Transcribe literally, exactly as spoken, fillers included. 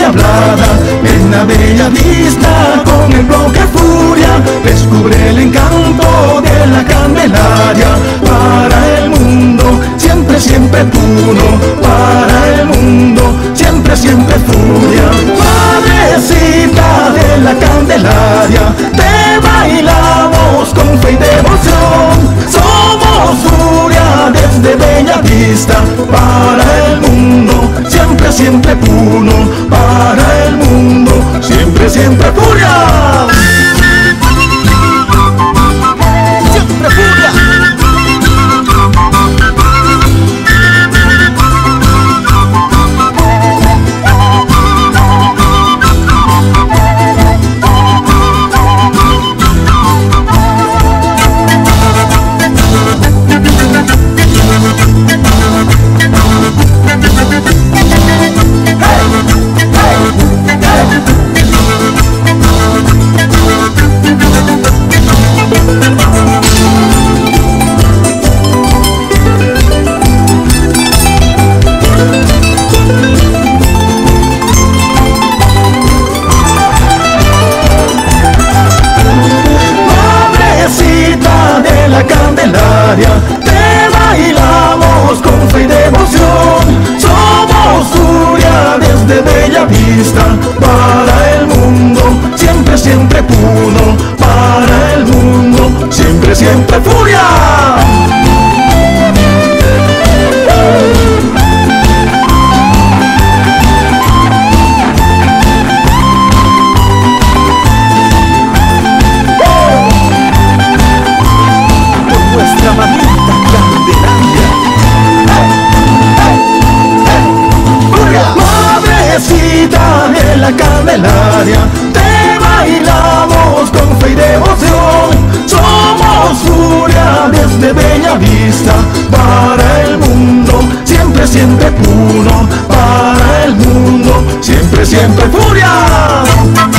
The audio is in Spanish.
endiablada. En la bella vista con el bloque Furia descubre el encanto de la Candelaria. Para el mundo siempre, siempre Puno, para el mundo siempre, siempre Furia. Madrecita de la Candelaria, te bailamos con fe y devoción. Somos Furia desde Bella Vista, para el mundo siempre, siempre Puno, para el mundo siempre, siempre Furia. Siempre Furia. Te bailamos con fe y devoción. Somos Furia desde Bella Vista, para el mundo siempre, siempre Puno, para el mundo siempre, siempre Furia. De la Candelaria, te bailamos con fe y devoción. Somos Furia desde Bella Vista, para el mundo siempre, siempre Puno, para el mundo siempre, siempre Furia.